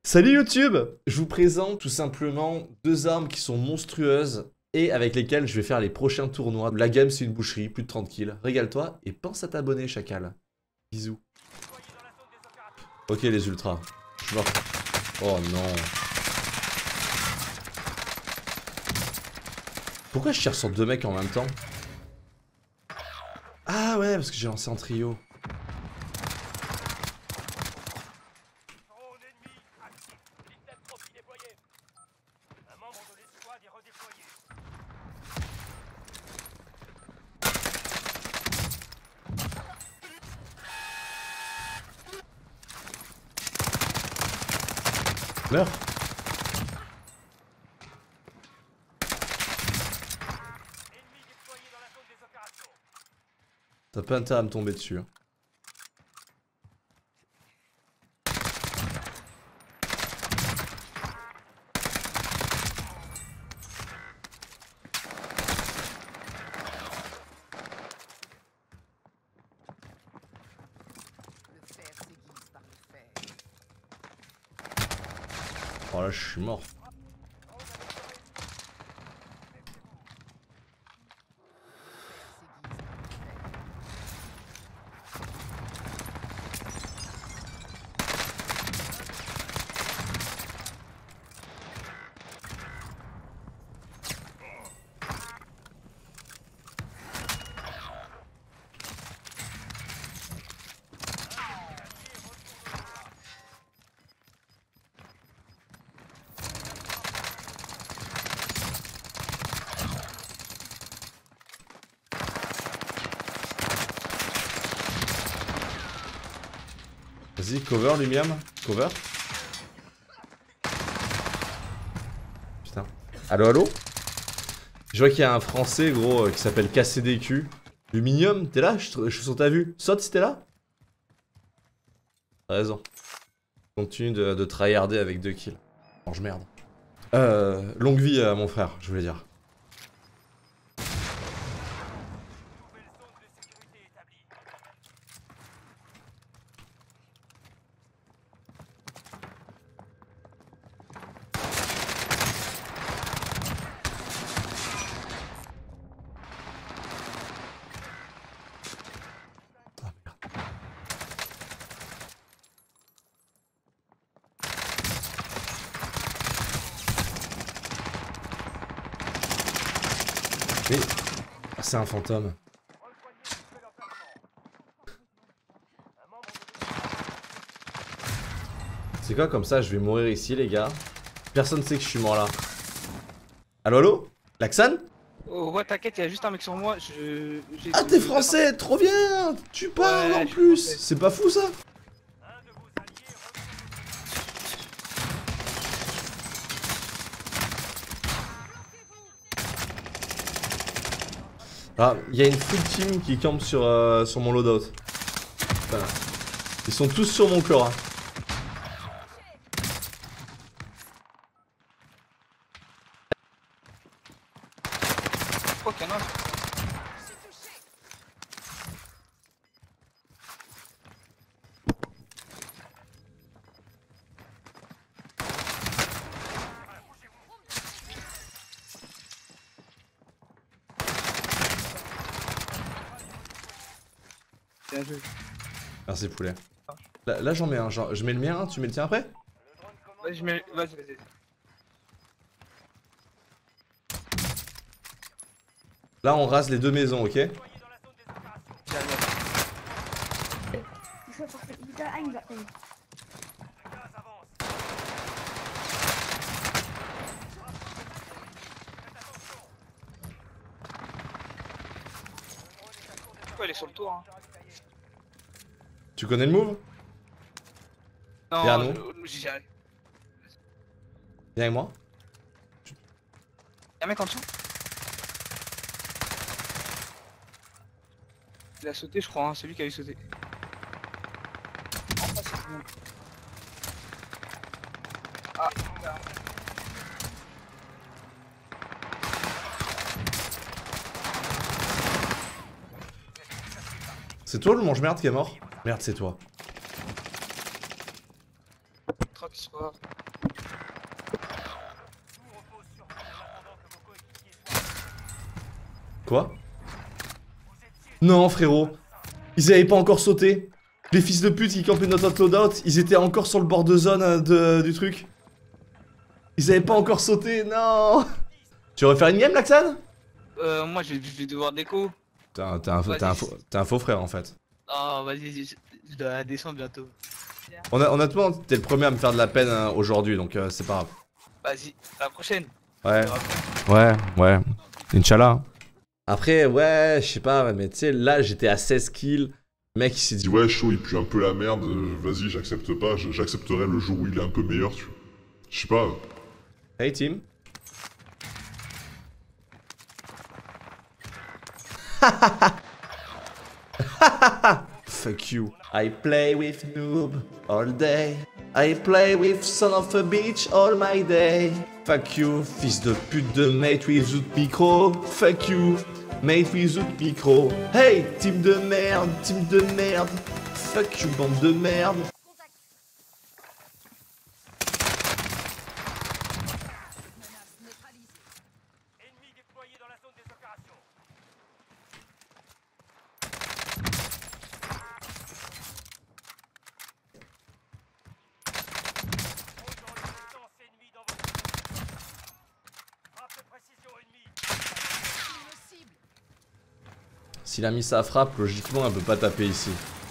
Salut YouTube! Je vous présente tout simplement deux armes qui sont monstrueuses et avec lesquelles je vais faire les prochains tournois. La game c'est une boucherie, plus de 30 kills. Régale-toi et pense à t'abonner chacal. Bisous. Ok les ultras. Je suis mort. Oh non. Pourquoi je tire sur deux mecs en même temps? Ah ouais, parce que j'ai lancé en trio. Meurs. T'as pas intérêt à me tomber dessus. Hein. Oh là, je suis mort. Vas-y, cover Lumiam, cover. Putain. Allo, allo? Je vois qu'il y a un français gros qui s'appelle KCDQ. Luminium, t'es là? Je suis sur ta vue. Saute si t'es là? T'as raison. Continue de tryharder avec 2 kills. Mange merde. Longue vie à mon frère, je voulais dire. Mais... Ah, c'est un fantôme. C'est quoi comme ça, je vais mourir ici les gars. Personne sait que je suis mort là. Allo allo? Laxan? Oh ouais t'inquiète, il y a juste un mec sur moi, Ah t'es français, trop bien. Tu parles Ouais, en plus. C'est pas fou ça? Ah, il y a une full team qui campe sur mon loadout. Voilà. Ils sont tous sur mon corps. Hein. Oh qu'il y en a un. Bien joué. Merci poulet. Là j'en mets un, je mets le mien, tu mets le tien après? Vas-y, je mets. Vas-y. Là on rase les deux maisons, ok? Pourquoi elle est sur le tour hein? Tu connais le move? Viens à nous. J'y arrive. Viens avec moi. Y'a un mec en dessous. Il a sauté je crois, hein. C'est lui qui a eu sauté. En face, c'est bon. Ah, là. C'est toi le mange-merde qui est mort? Merde, c'est toi. Truck soit. grave. Quoi? Non, frérot. Ils avaient pas encore sauté. Les fils de pute qui campaient notre loadout, ils étaient encore sur le bord de zone du truc. Ils avaient pas encore sauté, non. Tu veux refaire une game, Laxan? Moi je vais devoir déco. T'es un faux frère en fait. Oh, vas-y, je dois descendre bientôt. Honnêtement, t'es le premier à me faire de la peine aujourd'hui, donc c'est pas grave. Vas-y, à la prochaine. Ouais. Ouais. Inch'Allah. Après, ouais, je sais pas, mais tu sais, là j'étais à 16 kills. Le mec il s'est Il dit, dit ouais, chaud, il pue un peu la merde, vas-y, j'accepte pas, j'accepterai le jour où il est un peu meilleur, tu vois. Je sais pas. hey team. Fuck you. I play with noob all day. I play with son of a bitch all my day. Fuck you, fils de pute de mate without micro. Fuck you, mate without micro. Hey, team de merde, team de merde. Fuck you, bande de merde. Ennemi déployé dans la zone des opérations. Reconnaissance ennemie dans votre zone. Frappe de précision ennemie. S'il a mis sa frappe, logiquement, elle peut pas taper ici.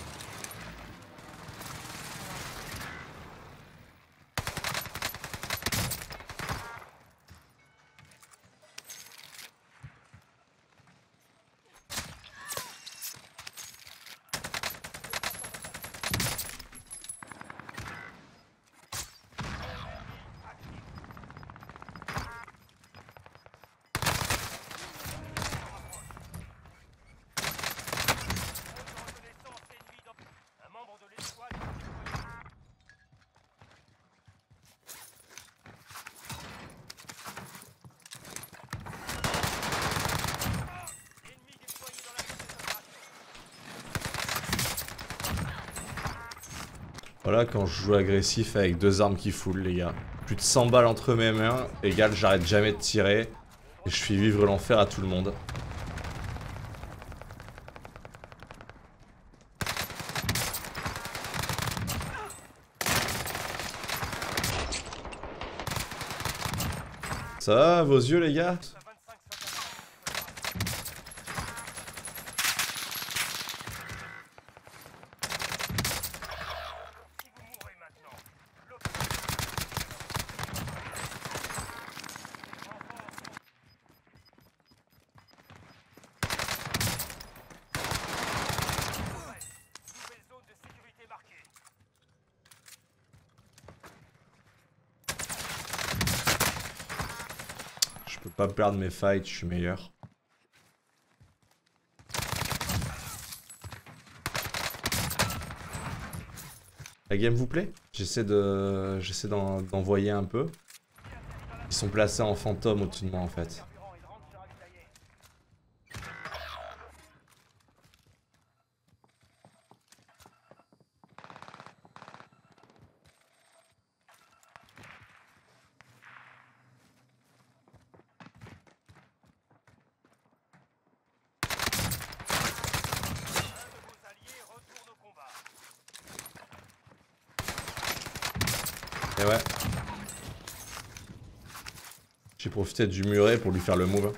Un membre de l'escouade est déployé. Ennemi déployé dans la zone des opérations. Voilà quand je joue agressif avec deux armes qui full, les gars. Plus de 100 balles entre mes mains, égale j'arrête jamais de tirer. Et je fais vivre l'enfer à tout le monde. Ça va, vos yeux, les gars? 25 soldats. Si vous mourrez maintenant, nouvelle zone de sécurité marquée. Je peux pas perdre mes fights, je suis meilleur. La game vous plaît? J'essaie d'envoyer un peu. Ils sont placés en fantôme au-dessus de moi en fait. Carburant et rentre se ravitailler. Un de vos alliés retourne au combat. Et ouais. J'ai profité du muret pour lui faire le move.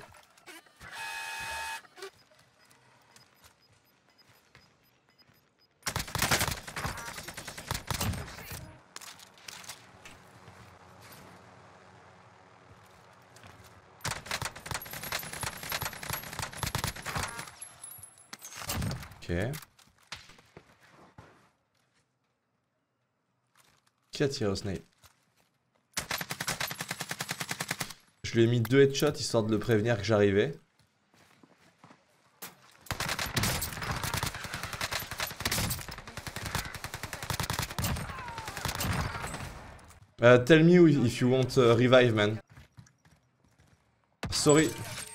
Ok. Qui a tiré au snipe? Je lui ai mis 2 headshots histoire de le prévenir que j'arrivais. Tell me if you want revive, man. Sorry.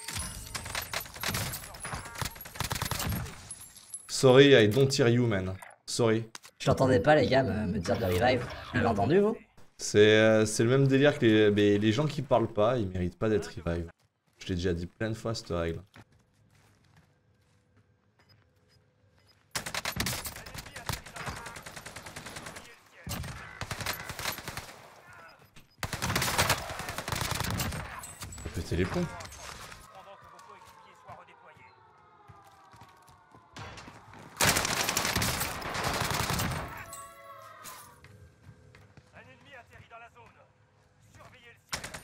Sorry, I don't hear you, man. Sorry. Je l'entendais pas, les gars, me dire de revive. Vous l'avez entendu, vous? C'est le même délire que les gens qui parlent pas, ils méritent pas d'être revive. Je t'ai déjà dit plein de fois cette règle. Faut péter les plombs. Pendant que vos coéquipiers soient redéployés. Un ennemi atterrit dans la zone. Surveillez le ciel.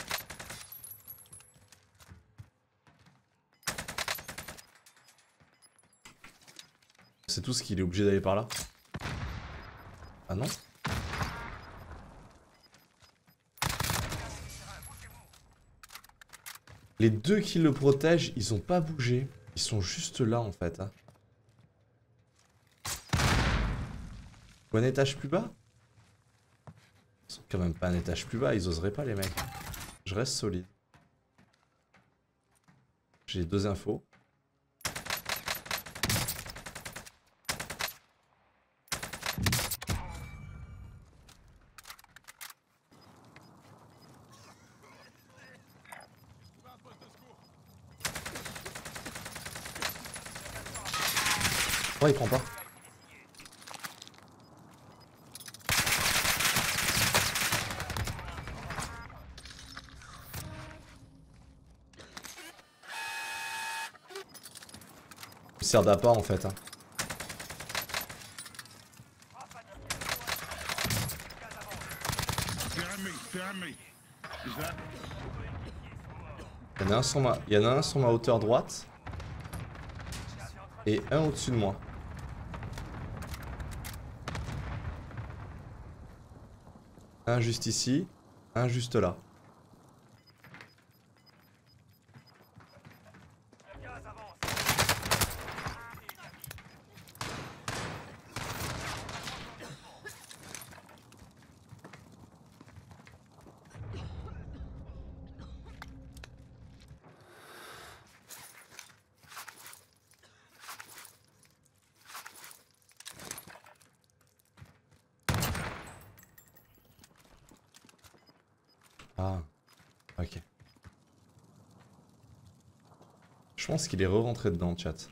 C'est tout ce qu'il est obligé d'aller par là. Ah non? Les deux qui le protègent, ils ont pas bougé. Ils sont juste là en fait. Hein. Ou un étage plus bas? Ils sont quand même pas un étage plus bas, ils oseraient pas les mecs. Je reste solide. J'ai 2 infos. Oh, il prend pas. Il sert d'appât en fait. Hein. Il y en a un sur ma hauteur droite. Et un au-dessus de moi. Un juste ici, un juste là. Le gaz avance. Ah, ok. Je pense qu'il est re-rentré dedans, chat.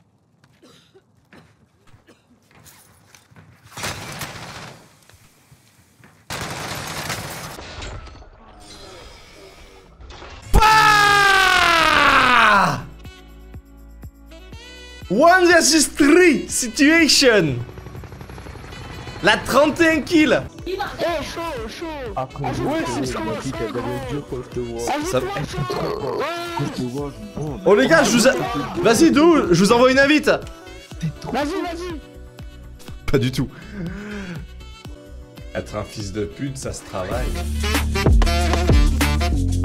Ah! 1 versus 3 situation. La 31 kills. Après, Ça- Oh les gars, je vous Vas-y, d'où je vous envoie une invite. Vas-y. Pas du tout. Être un fils de pute, ça se travaille.